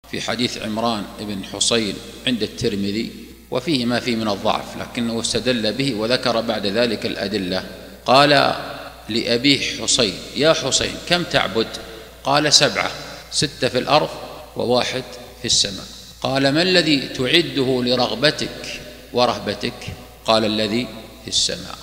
في حديث عمران بن حصين عند الترمذي، وفيه ما فيه من الضعف، لكنه استدل به وذكر بعد ذلك الأدلة. قال لأبي حصين: يا حصين كم تعبد؟ قال: 7، 6 في الأرض و1 في السماء. قال: ما الذي تعده لرغبتك ورهبتك؟ قال: الذي في السماء.